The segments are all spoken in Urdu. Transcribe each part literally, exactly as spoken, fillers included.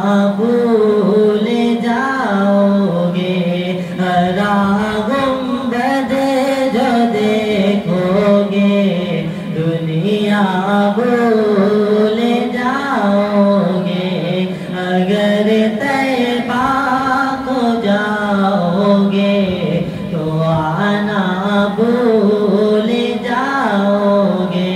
بھول جاؤ گے گنبد جو دیکھو گے دنیا بھول جاؤ گے اگر طیبہ کو جاؤ گے تو آنا بھول جاؤ گے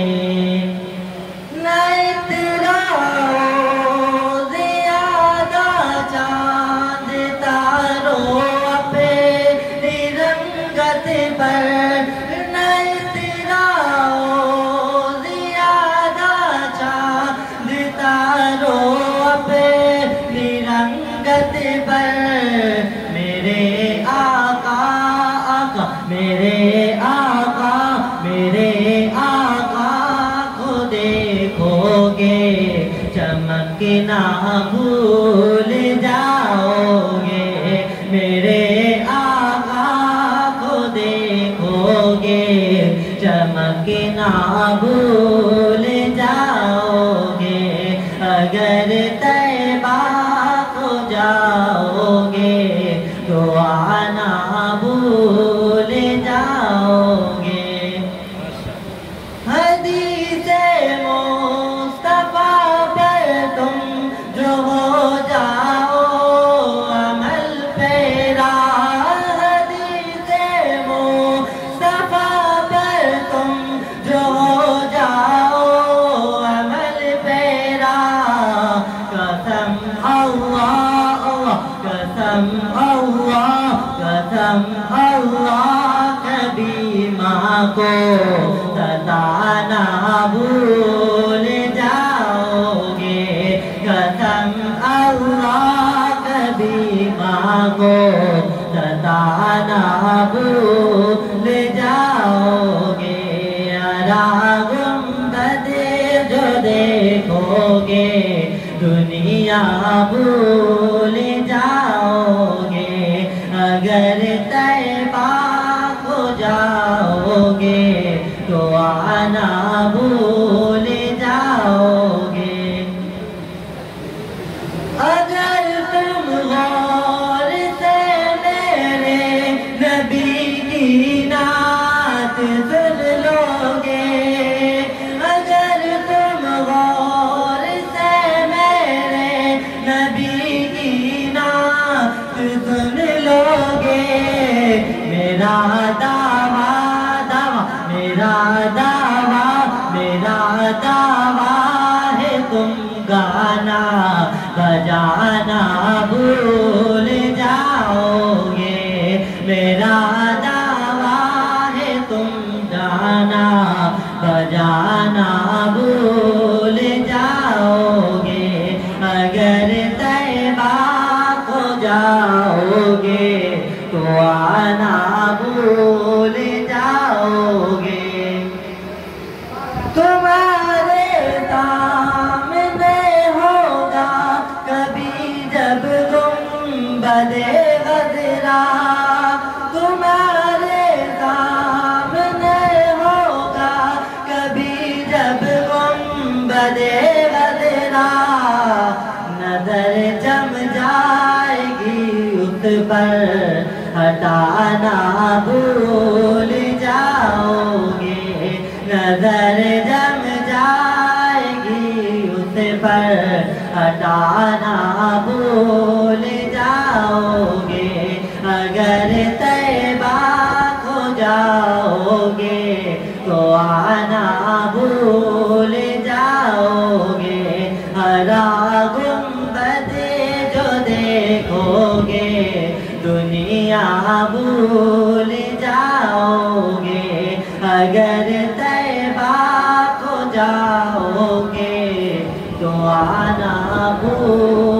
میرے آقا آقا میرے آقا میرے آقا کو دیکھو گے چمکنا بھول جاؤ گے میرے آقا کو دیکھو گے چمکنا بھول جاؤ گے اگر طیبہ کو جاؤ گے تو آنا بھول جاؤ گے حدیث مصطفیٰ پر تم جو ہو جاؤ عمل پیرا حدیث مصطفیٰ پر تم جو ہو جاؤ عمل پیرا قسم اللہ قسم اللہ قسم اللہ کبھی ماں کو ستانا بھول جاؤ گے قسم اللہ کبھی ماں کو ستانا بھول جاؤ گے گنبد جو دیکھو گے دنیا بھول جاؤ گے اگر طیبہ کو جاؤ گے تو آنا بھول جاؤ گے اگر تم غور سے میرے نبی کی نعت سن لو گے اگر تم غور سے میرے نبی کی نعت سن لو گے میرا دعویٰ دعویٰ میرا دعویٰ میرا دعویٰ ہے تم گانا بجانا بھول جاؤ گے میرا دعویٰ ہے تم گانا بجانا بھول جاؤ گے اگر طیبہ کو جاؤ گے تو آنا بھول جاؤ گے تمہارے سامنے ہوگا کبھی جب گنبد خضرا تمہارے سامنے ہوگا کبھی جب گنبد خضرا نظر جم جائے گی اس پر ہٹانا بھول جاؤ گے نظر جم جائے گی اس پر ہٹانا بھول جاؤ گے اگر طیبہ کو جاؤ گے تو آنا بھول جاؤ گے ہرا گنبد جو دیکھو گے دنیا بھول جاؤ گے اگر طیبہ کو جاؤ گے تو آنا بھول